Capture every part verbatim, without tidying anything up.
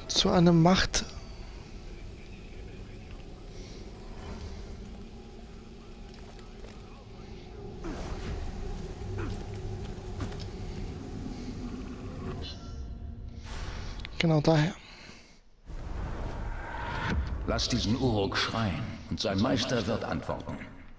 zu einer Macht. Genau daher. Lass diesen Uruk schreien und sein Meister wird antworten.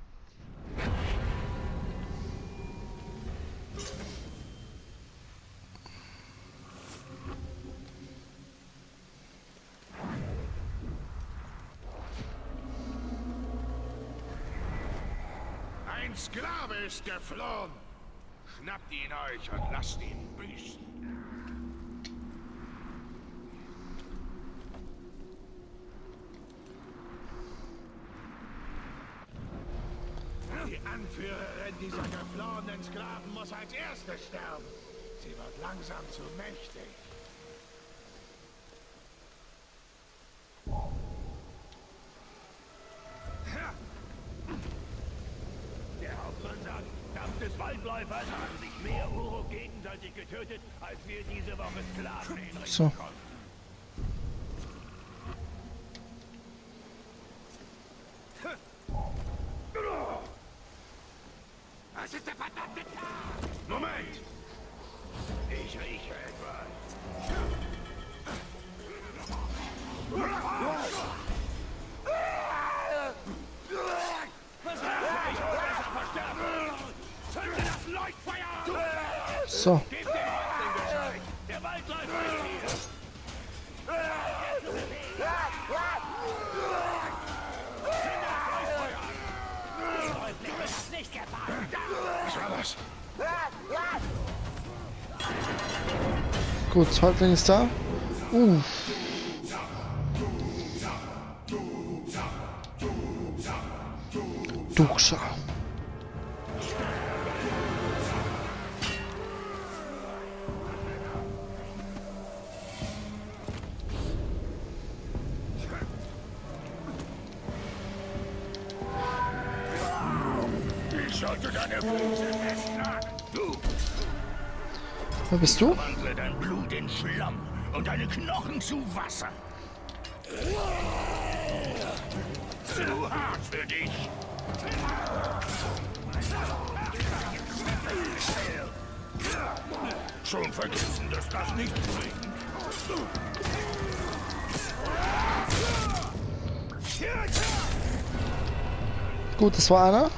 Ein Sklave ist geflohen. Schnappt ihn euch und lasst ihn büßen. Die Anführerin dieser geflohenen Sklaven muss als Erste sterben. Sie wird langsam zu mächtig. Der Hauptmann sagt, dank des Waldläufers haben sich mehr Uruk gegenseitig getötet, als wir diese Woche Sklaven hinrichten So. konnten. Was ist der verdammte Tag? Moment! Ich rieche etwas. Was mache ich? Besser versterben! Zünde das Leuchtfeuer an! So. Gib dem Häuptling Bescheid! Der Waldläufer ist hier! Was war das? Gut, Häuptling ist da. Uh. Duksha. Ich sollte deine Füße festnageln. Du, Wer bist du? wandle dein Blut in Schlamm und deine Knochen zu Wasser. Zu hart für dich. Schon vergessen, dass das nicht bringt. Gut, das war einer.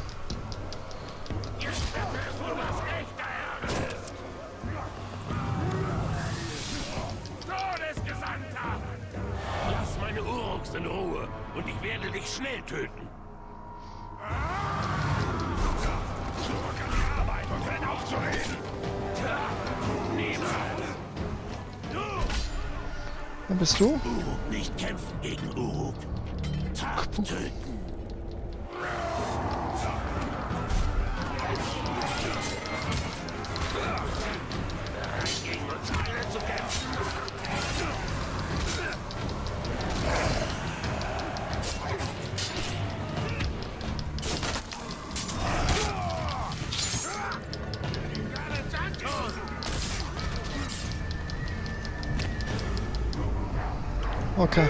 Todesgesandter! Lass meine Uruks in Ruhe und ich werde dich schnell töten. Zurück an die Arbeit und hört auf zu reden! Niemals! Du! Wer bist du? Uruk nicht kämpfen gegen Uruk. Tag töten. Gegen uns alle zu kämpfen. Okay.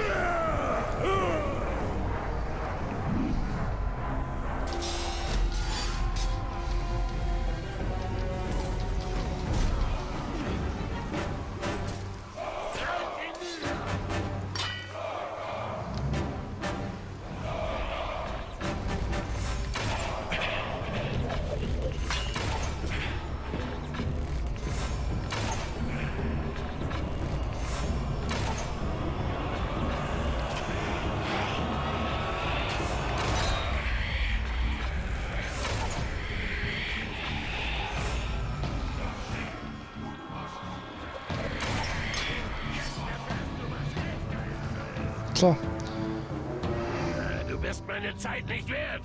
So. Du bist meine Zeit nicht wert.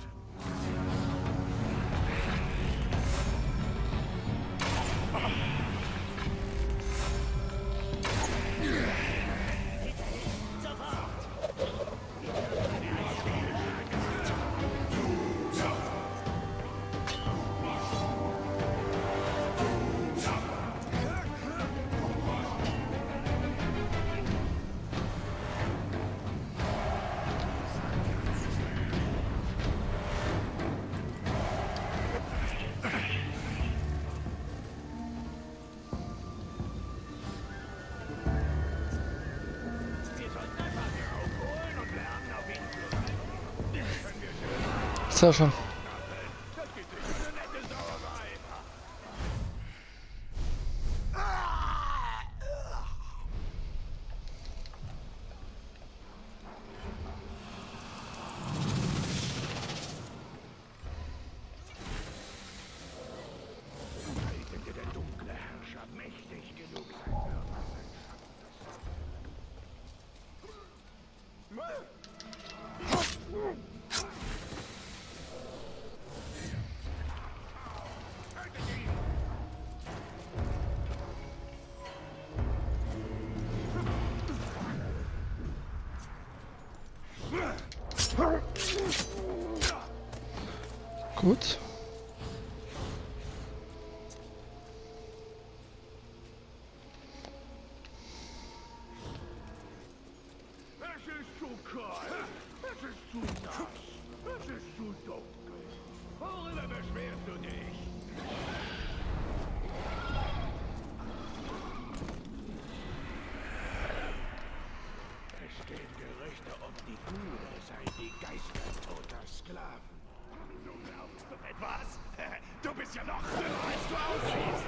Sehr schön. Gut. Es ist zu kalt, es ist zu nass, es ist zu dunkel. Worüber beschwerst du dich? Es gehen Gerüchte um die Gule seien die Geister toter Sklaven. Du glaubst doch etwas? Du bist ja noch dümmer, als du aussiehst.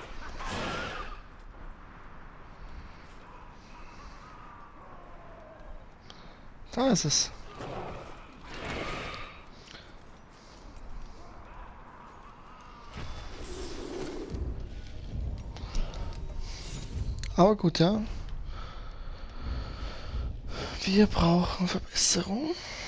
Da ist es. Aber gut, ja. Wir brauchen Verbesserung.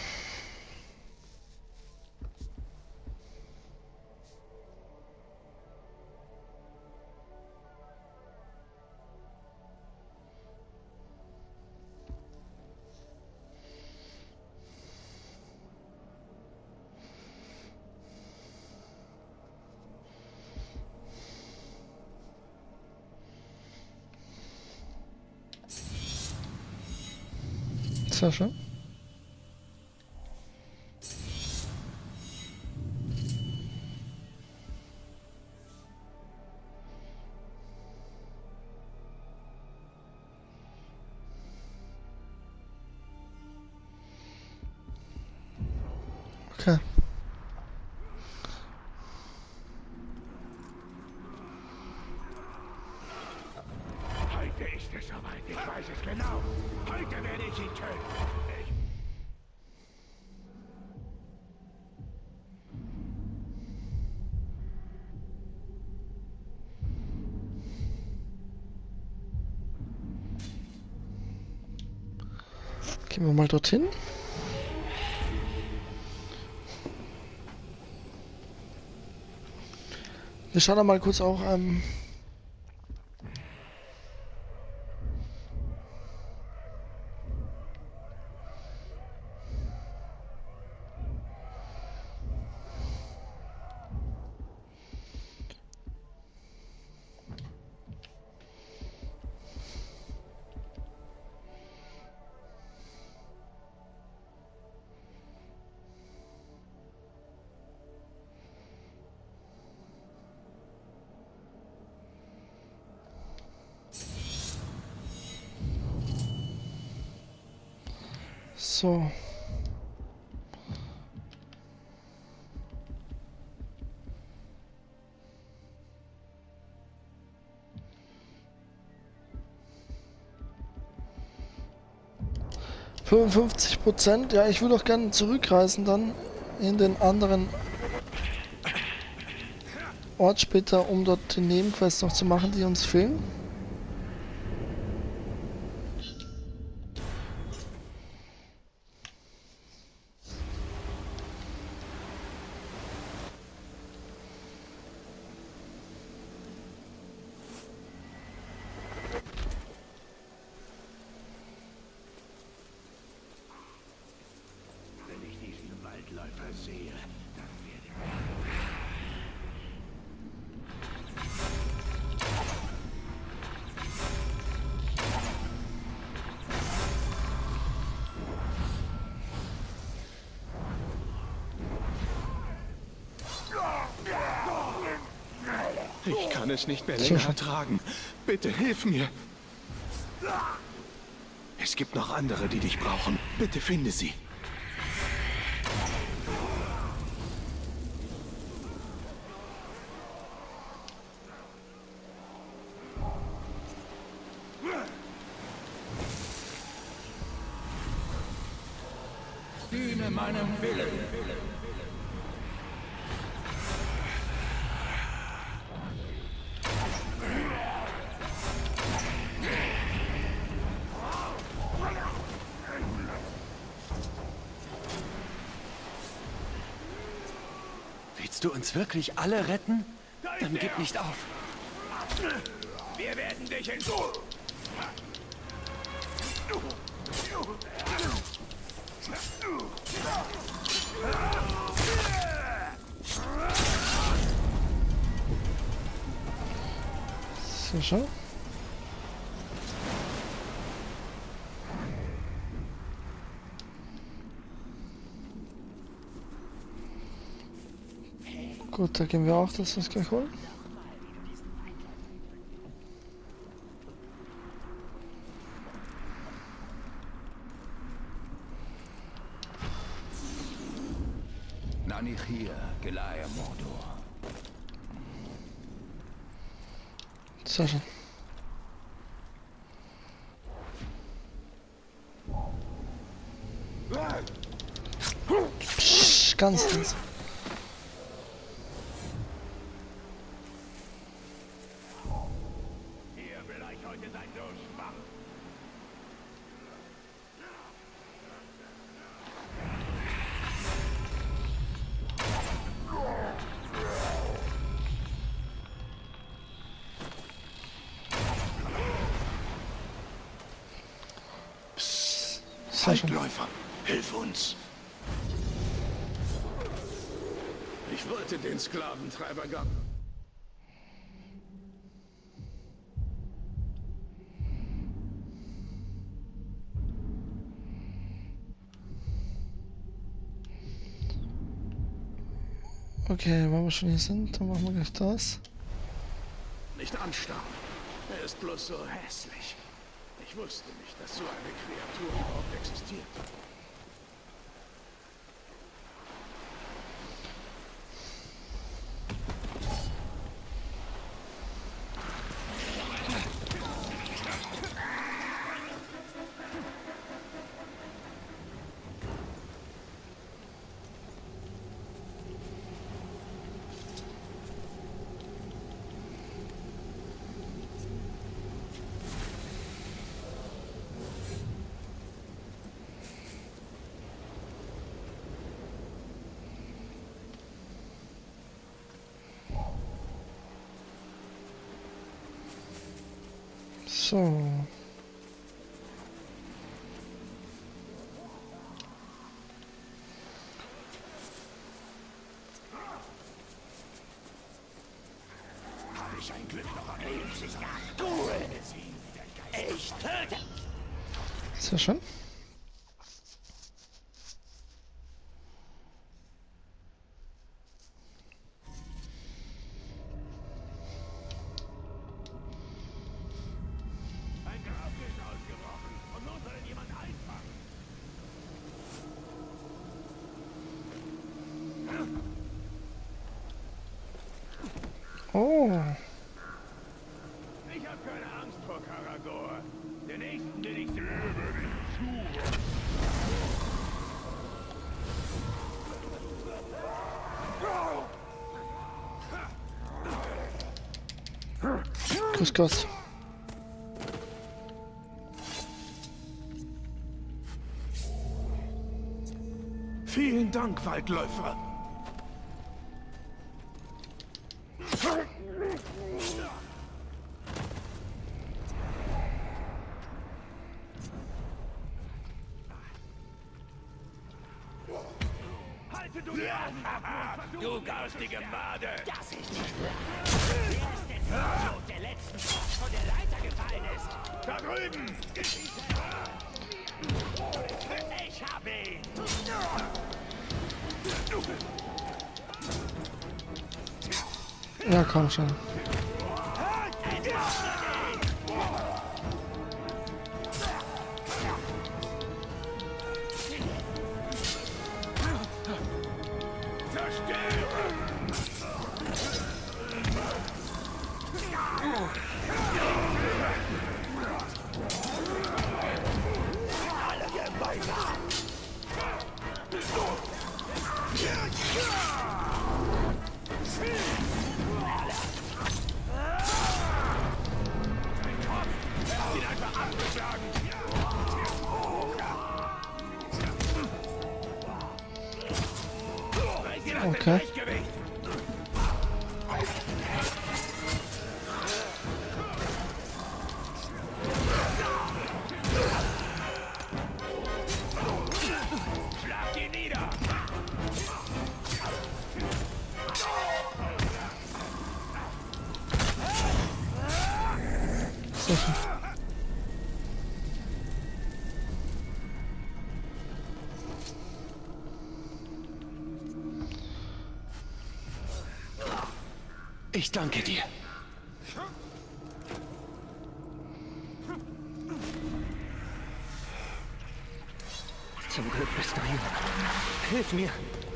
Sehr schön. Okay. Heute ist es soweit, ich weiß es genau. Heute werde ich ihn töten. Ich Gehen wir mal dorthin. Wir schauen da mal kurz auch ähm, so. fünfundfünfzig Prozent. Ja, ich würde auch gerne zurückreisen dann in den anderen Ort später, um dort die Nebenquests noch zu machen, die uns fehlen. Wenn ich diesen Waldläufer sehe, dann werde Ich kann es nicht mehr länger ertragen. Bitte hilf mir. Es gibt noch andere, die dich brauchen. Bitte finde sie. Diene meinem Willen. Willst du uns wirklich alle retten? Dann gib nicht auf. Wir werden dich in... Sicher. Gut, da gehen wir auch, dass wir es gleich holen. Nanichir, Gelaya Mordor. Sehr schön. Psch, ganz ganz. Ihr will euch heute sein Durchschwach. Feindläufer, hilf uns! Ich wollte den Sklaventreiber gar... Okay, wenn wir schon hier sind, dann machen wir gleich das. Nicht anstarren. Er ist bloß so hässlich. Ich wusste nicht, dass so eine Kreatur überhaupt existiert. So. Habe ich ein Glück noch am Leben sich Ruhe! Ich töte! Sehr schön. Ein Grab ist ausgebrochen und nun soll ihn jemand einfangen. Oh. Ich habe keine Angst vor Karagor. Den nächsten, den ich sehe, Grüß Gott. Vielen Dank, Waldläufer. halte du dir an! Du garstige Made! Das ist nicht wahr. Wer ist denn Tod der letzten von der Leiter gefallen ist? Da drüben! Ich hab ihn! Ja, komm schon. Okay. Schlag ihn nieder! Sehr schön. Ich danke dir. Zum Glück bist du hier. Hilf mir.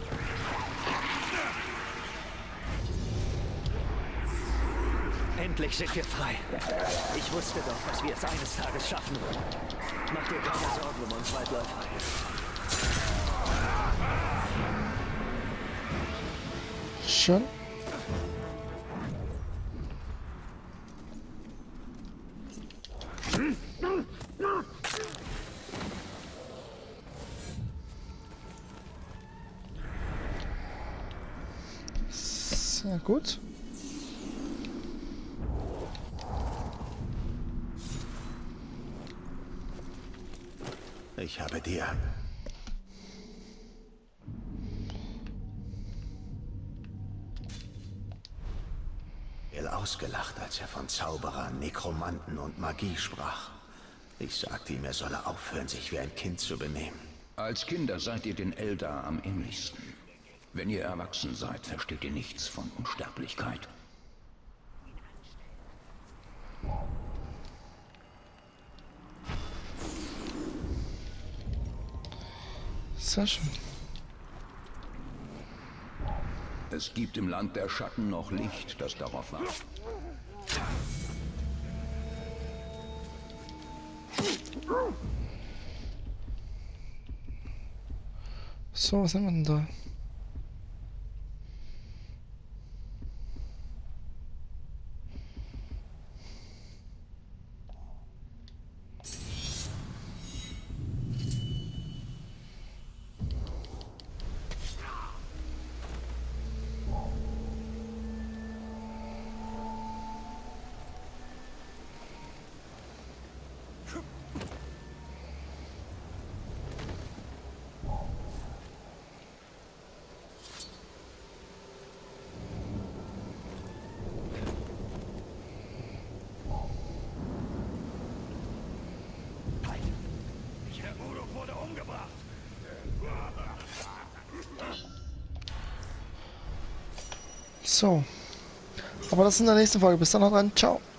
Endlich sind wir frei. Ich wusste doch, dass wir es eines Tages schaffen würden. Mach dir keine Sorgen um uns Waldläufer. Schon. Sehr gut. Ich habe dir ausgelacht, als er von Zauberern, Nekromanten und Magie sprach. Ich sagte ihm, er solle aufhören, sich wie ein Kind zu benehmen. Als Kinder seid ihr den Eldar am ähnlichsten. Wenn ihr erwachsen seid, versteht ihr nichts von Unsterblichkeit. Sehr schön. Es gibt im Land der Schatten noch Licht, das darauf wartet. So, was haben wir denn da? So. Aber das ist in der nächsten Folge. Bis dann, noch rein. Ciao.